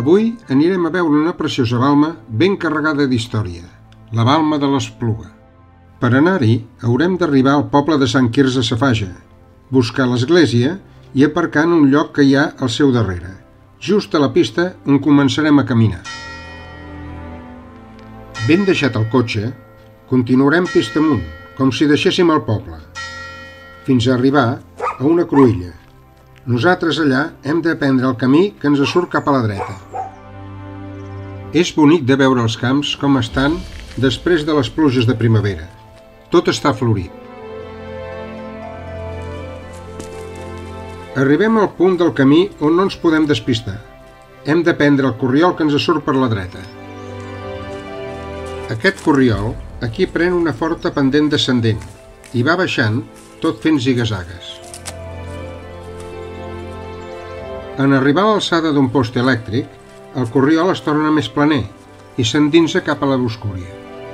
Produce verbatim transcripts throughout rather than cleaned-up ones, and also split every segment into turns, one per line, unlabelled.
Avui anirem a veure una preciosa balma ben carregada d'història, la Balma de l'Espluga. Per anar-hi haurem d'arribar al poble de Sant Quirze Safaja, buscar l'església i aparcar en un lloc que hi ha al seu darrere, just a la pista on començarem a caminar. Ben deixat el cotxe, continuarem pista amunt, com si deixéssim el poble, fins a arribar a una cruïlla. Nosaltres allà hem de prendre el camí que ens surt cap a la dreta. És bonic de veure els camps com estan després de les pluges de primavera. Tot està florit. Arribem al punt del camí on no ens podem despistar. Hem de prendre el corriol que ens surt per la dreta. Aquest corriol aquí pren una forta pendent descendent i va baixant tot fent ziga-zagues. En arribar a l'alçada d'un post elèctric, el corriol es torna més planer i s'endinsa cap a la boscúria.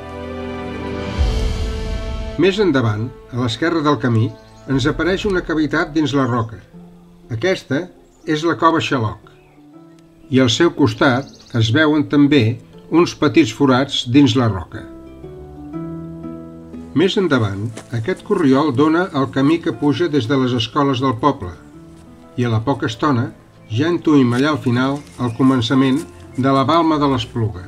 Més endavant, a l'esquerra del camí, ens apareix una cavitat dins la roca. Aquesta és la cova Xaloc, i al seu costat es veuen també uns petits forats dins la roca. Més endavant, aquest corriol dona al camí que puja des de les escoles del poble, i a la poca estona ja intuïm allà al final el començament de la Balma de l'Espluga.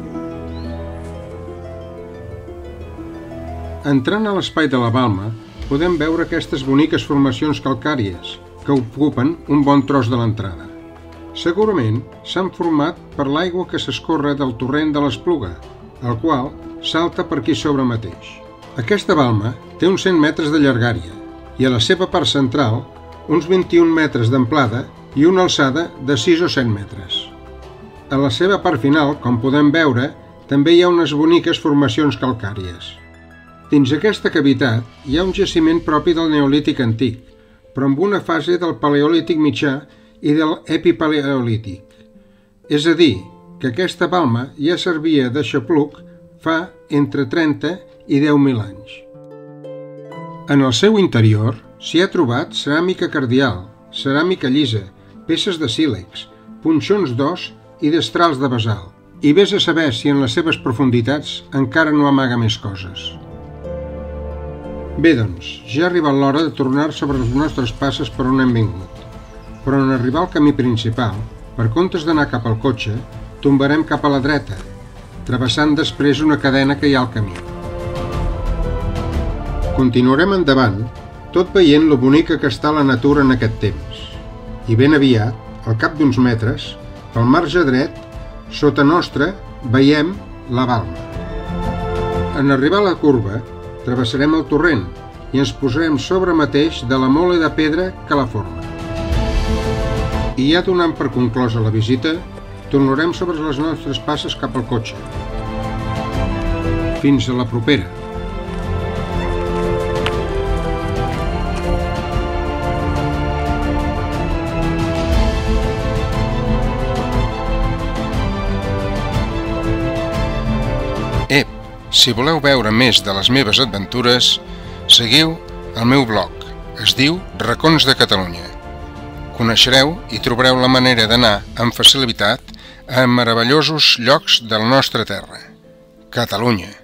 Entrant a l'espai de la Balma, podem veure aquestes boniques formacions calcàries que ocupen un bon tros de l'entrada. Segurament s'han format per l'aigua que s'escorre del torrent de l'Espluga, el qual salta per aquí sobre mateix. Aquesta balma té uns cent metres de llargària i a la seva part central uns vint-i-un metres d'amplada i una alçada de sis o set metres. A la seva part final, com podem veure, també hi ha unes boniques formacions calcàries. Dins aquesta cavitat hi ha un jaciment propi del Neolític antic, però amb una fase del Paleolític mitjà i de l'Epipaleolític. És a dir, que aquesta balma ja servia de xapluc fa entre trenta i deu mil anys. En el seu interior s'hi ha trobat ceràmica cardial, ceràmica llisa, peces de sílex, punxons d'os i destrals de basalt. I vés a saber si en les seves profunditats encara no amaga més coses. Bé, doncs, ja ha arribat l'hora de tornar sobre les nostres passes per on hem vingut. Però en arribar al camí principal, per comptes d'anar cap al cotxe, tombarem cap a la dreta, travessant després una cadena que hi ha al camí. Continuarem endavant, tot veient lo bonica que està la natura en aquest temps. I ben aviat, al cap d'uns metres, pel marge dret, sota nostre, veiem la Balma. En arribar a la curva, travessarem el torrent i ens posarem sobre mateix de la mola de pedra que la forma. I ja donant per conclosa la visita, tornarem sobre les nostres passes cap al cotxe. Fins a la propera. Ep, si voleu veure més de les meves aventures, seguiu el meu blog. Es diu Racons de Catalunya. Coneixereu i trobareu la manera d'anar amb facilitat a meravellosos llocs de la nostra terra, Catalunya.